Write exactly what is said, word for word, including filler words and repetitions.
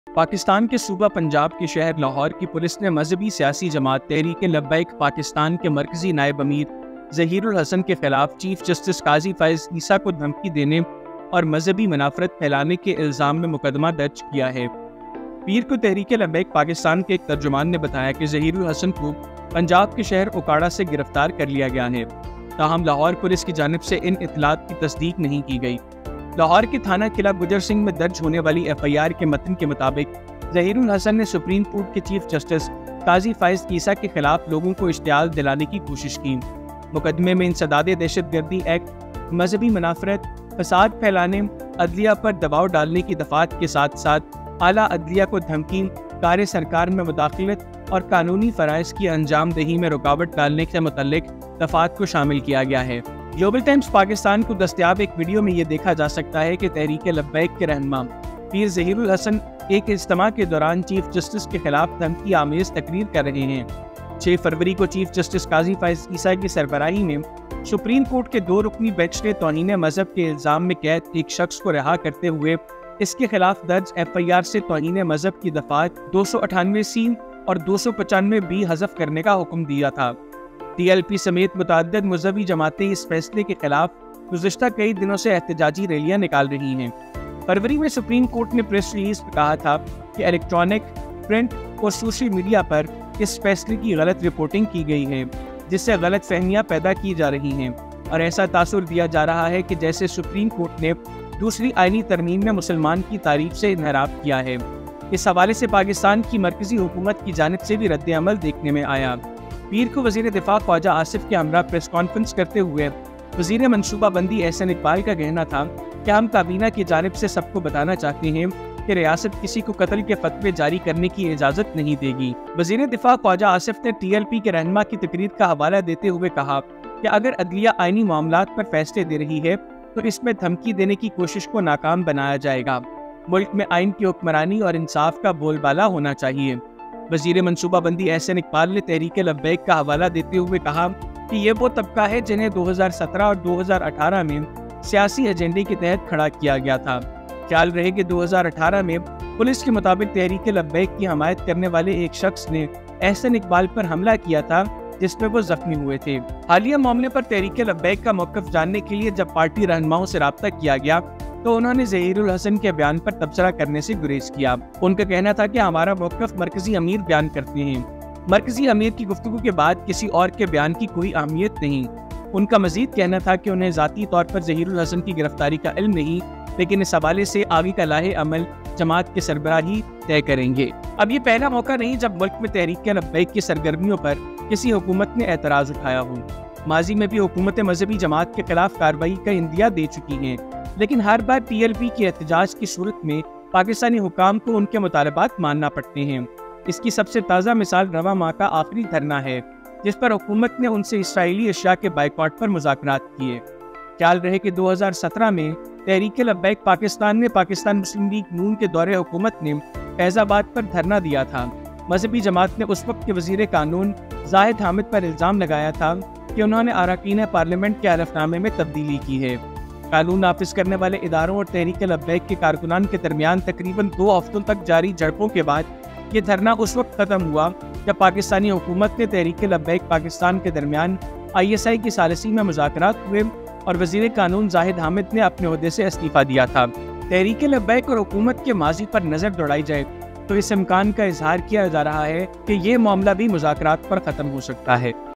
پاکستان کے صوبہ پنجاب کے شہر لاہور کی پولیس نے مذہبی سیاسی جماعت تحریک لبیک پاکستان کے مرکزی نائب امیر ظہیر الحسن کے خلاف چیف جسٹس قاضی فائز عیسیٰ کو دھمکی دینے اور مذہبی منافرت پھیلانے کے الزام میں مقدمہ درج کیا ہے۔ پیر کو تحریک لبیک پاکستان کے ایک ترجمان نے بتایا کہ ظہیر الحسن کو پنجاب کے شہر اوکاڑا سے گرفتار کر لیا گیا ہے، تاہم لاہور پولیس کی جانب سے ان اطلاعات کی تصدیق نہیں کی گئی۔ لاہور کے تھانہ قلعہ گجر سنگھ میں درج ہونے والی ایف آئی آر کے متن کے مطابق ظہیر الحسن نے سپریم کورٹ کے چیف جسٹس قاضی فائز عیسیٰ کے خلاف لوگوں کو اشتعال دلانے کی کوشش کی۔ مقدمے میں انسداد دہشت گردی ایکٹ، مذہبی منافرت، فساد پھیلانے، عدلیہ پر دباؤ ڈالنے کی دفعات کے ساتھ ساتھ اعلیٰ عدلیہ کو دھمکی، کار سرکار میں مداخلت اور قانونی فرائض کی انجام دہی میں رکاوٹ ڈالنے سے متعلق دفعات کو شامل کیا گیا ہے۔ گلوبل ٹائمز پاکستان کو دستیاب ایک ویڈیو میں یہ دیکھا جا سکتا ہے کہ تحریک لبیک کے رہنما پیر ظہیر الحسن ایک اجتماع کے دوران چیف جسٹس کے خلاف دھمکی آمیز تقریر کر رہے ہیں۔ چھ فروری کو چیف جسٹس قاضی فائز عیسیٰ کی سربراہی میں سپریم کورٹ کے دو رکنی بینچ نے توہین مذہب کے الزام میں قید ایک شخص کو رہا کرتے ہوئے اس کے خلاف درج ایف آئی آر سے توہین مذہب کی دفعات دو سو اٹھانوے سی اور دو سو پچانوے بی حذف کرنے کا حکم دیا تھا۔ ٹی ایل پی سمیت متعدد مذہبی جماعتیں اس فیصلے کے خلاف گزشتہ کئی دنوں سے احتجاجی ریلیاں نکال رہی ہیں۔ فروری میں سپریم کورٹ نے پریس ریلیز میں کہا تھا کہ الیکٹرانک، پرنٹ اور سوشل میڈیا پر اس فیصلے کی غلط رپورٹنگ کی گئی ہے، جس سے غلط فہمیاں پیدا کی جا رہی ہیں اور ایسا تاثر دیا جا رہا ہے کہ جیسے سپریم کورٹ نے دوسری آئینی ترمیم میں مسلمان کی تعریف سے انحراف کیا ہے۔ اس حوالے سے پاکستان کی مرکزی حکومت کی جانب سے بھی رد عمل دیکھنے میں آیا۔ پیر کو وزیر دفاع خواجہ آصف کے ہمراہ پریس کانفرنس کرتے ہوئے وزیر منصوبہ بندی احسن اقبال کا کہنا تھا کہ ہم کابینہ کی جانب سے سب کو بتانا چاہتے ہیں کہ ریاست کسی کو قتل کے فتوے جاری کرنے کی اجازت نہیں دے گی۔ وزیر دفاع خواجہ آصف نے ٹی ایل پی کے رہنما کی تقریر کا حوالہ دیتے ہوئے کہا کہ اگر عدلیہ آئینی معاملات پر فیصلے دے رہی ہے تو اس میں دھمکی دینے کی کوشش کو ناکام بنایا جائے گا۔ ملک میں آئین کی حکمرانی اور انصاف کا بول بالا ہونا چاہیے۔ وزیر منصوبہ بندی احسن اقبال نے تحریک لبیک کا حوالہ دیتے ہوئے کہا کہ یہ وہ طبقہ ہے جنہیں دو ہزار سترہ اور دو ہزار اٹھارہ میں سیاسی ایجنڈے کے تحت کھڑا کیا گیا تھا۔ خیال رہے کہ دو ہزار اٹھارہ میں پولیس کے مطابق تحریک لبیک کی حمایت کرنے والے ایک شخص نے احسن اقبال پر حملہ کیا تھا جس میں وہ زخمی ہوئے تھے۔ حالیہ معاملے پر تحریک لبیک کا موقف جاننے کے لیے جب پارٹی رہنماؤں سے رابطہ کیا گیا تو انہوں نے ظہیر الحسن کے بیان پر تبصرہ کرنے سے گریز کیا۔ ان کا کہنا تھا کہ ہمارا موقف مرکزی امیر بیان کرتے ہیں، مرکزی امیر کی گفتگو کے بعد کسی اور کے بیان کی کوئی اہمیت نہیں۔ ان کا مزید کہنا تھا کہ انہیں ذاتی طور پر ظہیر الحسن کی گرفتاری کا علم نہیں، لیکن اس حوالے سے آگے کا لاہ عمل جماعت کے سربراہی طے کریں گے۔ اب یہ پہلا موقع نہیں جب ملک میں تحریک لبیک کی سرگرمیوں پر کسی حکومت نے اعتراض اٹھایا ہو۔ ماضی میں بھی حکومتیں مذہبی جماعت کے خلاف کارروائی کا عندیہ دے چکی ہیں، لیکن ہر بار ٹی ایل پی کی احتجاج کی صورت میں پاکستانی حکام کو ان کے مطالبات ماننا پڑتے ہیں۔ اس کی سب سے تازہ مثال رواں ماہ کا آخری دھرنا ہے، جس پر حکومت نے ان سے اسرائیلی اشیاء کے بائیکاٹ پر مذاکرات کیے۔ خیال رہے کہ دو ہزار سترہ میں تحریک لبیک پاکستان میں پاکستان مسلم لیگ نون کے دور حکومت نے فیض آباد پر دھرنا دیا تھا۔ مذہبی جماعت نے اس وقت کے وزیر قانون زاہد حامد پر الزام لگایا تھا کہ انہوں نے اراکین پارلیمنٹ کے حلف نامے میں تبدیلی کی ہے۔ قانون نافذ کرنے والے اداروں اور تحریک لبیک کے کارکنان کے درمیان تقریباً دو ہفتوں تک جاری جھڑپوں کے بعد یہ دھرنا اس وقت ختم ہوا جب پاکستانی حکومت نے تحریک لبیک پاکستان کے درمیان آئی ایس آئی کی ثالثی میں مذاکرات ہوئے اور وزیر قانون زاہد حامد نے اپنے عہدے سے استعفیٰ دیا تھا۔ تحریک لبیک اور حکومت کے ماضی پر نظر دوڑائی جائے تو اس امکان کا اظہار کیا جا رہا ہے کہ یہ معاملہ بھی مذاکرات پر ختم ہو سکتا ہے۔